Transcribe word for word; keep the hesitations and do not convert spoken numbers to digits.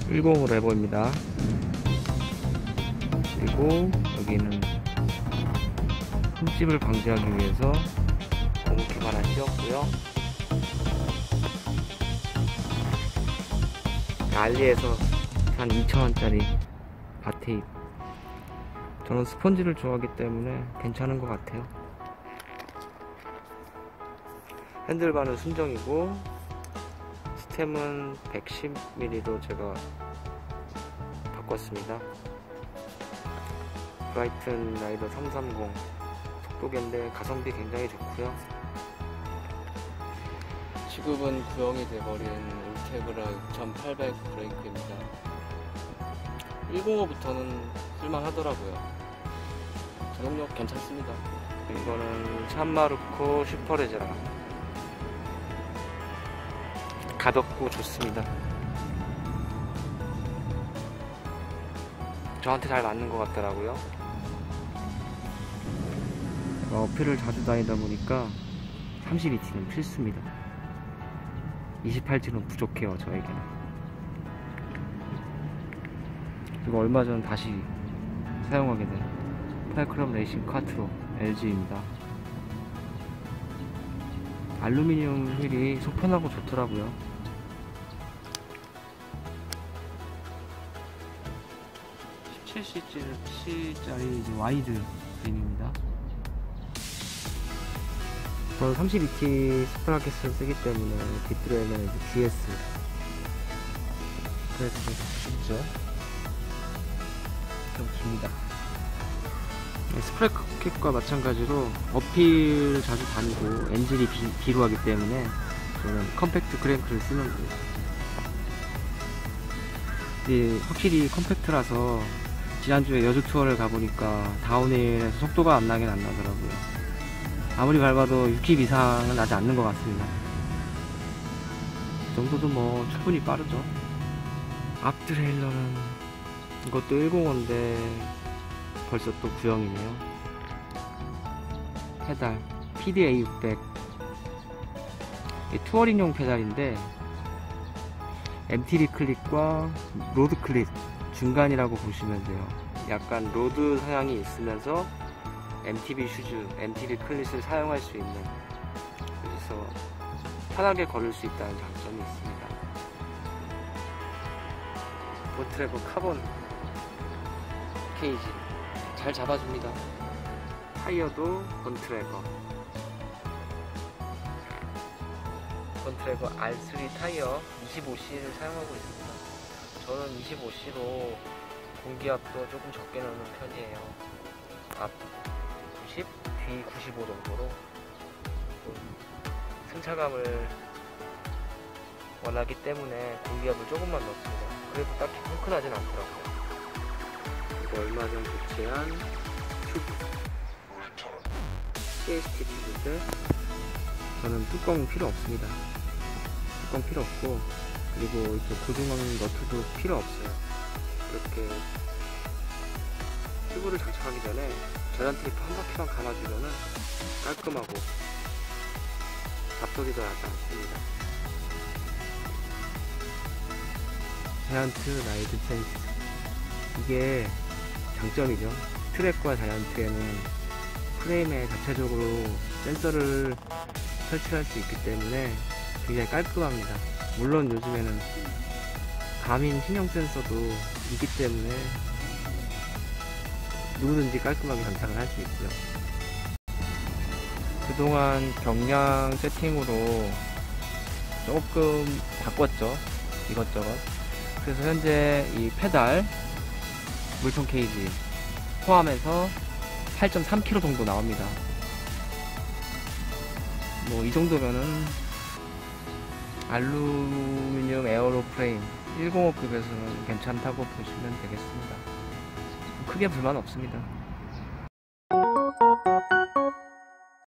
일공오 레버입니다. 그리고 여기는 흠집을 방지하기 위해서 고무줄 하나 씌웠고요. 알리에서 한 이천 원짜리 바테입. 저는 스펀지를 좋아하기 때문에 괜찮은 것 같아요. 핸들바는 순정이고 스템은 백십 밀리미터로 제가 바꿨습니다. 브라이튼 라이더 삼백삼십 속도계인데 가성비 굉장히 좋고요. 지급은 구형이 돼버린 울테그라 육천팔백 브레이크입니다. 일공오부터는 쓸만하더라고요. 작동력 괜찮습니다. 이거는 산마르코 슈퍼레제라. 가볍고 좋습니다. 저한테 잘 맞는 것 같더라고요. 어필을 자주 다니다 보니까 삼십이 티는 필수입니다. 이십팔 티는 부족해요, 저에게는. 그리고 얼마 전 다시 사용하게 된 팔크럼 레이싱 쿼트로 엘지입니다. 알루미늄 휠이 속 편하고 좋더라고요. 십칠 시짜리 와이드 그림입니다. 저는 삼십이 티 스프라켓을 쓰기 때문에 뒷드레는 이제 지에스 그래서 좀 쉽죠. 좀 깁니다. 스프라켓과 마찬가지로 어필 자주 다니고 엔진이 비, 비루하기 때문에 저는 컴팩트 크랭크를 쓰는 거예요. 근데 확실히 컴팩트라서 지난주에 여주 투어를 가보니까 다운힐에서 속도가 안 나긴 안 나더라고요. 아무리 밟아도 육 킵 이상은 나지 않는 것 같습니다. 이 정도도 뭐 충분히 빠르죠. 앞트레일러는 이것도 일공오인데 벌써 또 구형이네요. 페달 피디에이 육백 투어링용 페달인데 엠티비 클립과 로드 클립 중간이라고 보시면 돼요. 약간 로드 성향이 있으면서 엠티비 슈즈, 엠티비 클립을 사용할 수 있는, 그래서 편하게 걸을 수 있다는 장점이 있습니다. 본트레버 카본 케이지 잘 잡아줍니다. 타이어도 본트레버 본트레버 알 쓰리 타이어 이십오 씨를 사용하고 있습니다. 저는 이십오 씨로 공기압도 조금 적게 넣는 편이에요. 앞 구십, 뒤 구십오 정도로. 승차감을 원하기 때문에 공기압을 조금만 넣습니다. 그래도 딱히 펑크나진 않더라고요. 이거 얼마 전 교체한 튜브 씨에스티 튜브인데 저는 뚜껑 필요 없습니다. 뚜껑 필요 없고, 그리고 이렇게 고중앙 너트도 필요 없어요. 이렇게 튜브를 장착하기 전에 계단 테이프 한 바퀴만 감아주면은 깔끔하고 잡소리도 나지 않습니다. 자이언트 라이드 센스, 이게 장점이죠. 트랙과 자이언트에는 프레임에 자체적으로 센서를 설치할 수 있기 때문에 굉장히 깔끔합니다. 물론 요즘에는 가민 신형 센서도 있기 때문에 누구든지 깔끔하게 장착을 할 수 있고요. 그동안 경량 세팅으로 조금 바꿨죠, 이것저것. 그래서 현재 이 페달, 물통 케이지 포함해서 팔 점 삼 킬로그램 정도 나옵니다. 뭐 이 정도면은 알루미늄 에어로 프레임 일공오급에서는 괜찮다고 보시면 되겠습니다. 크게 불만 없습니다.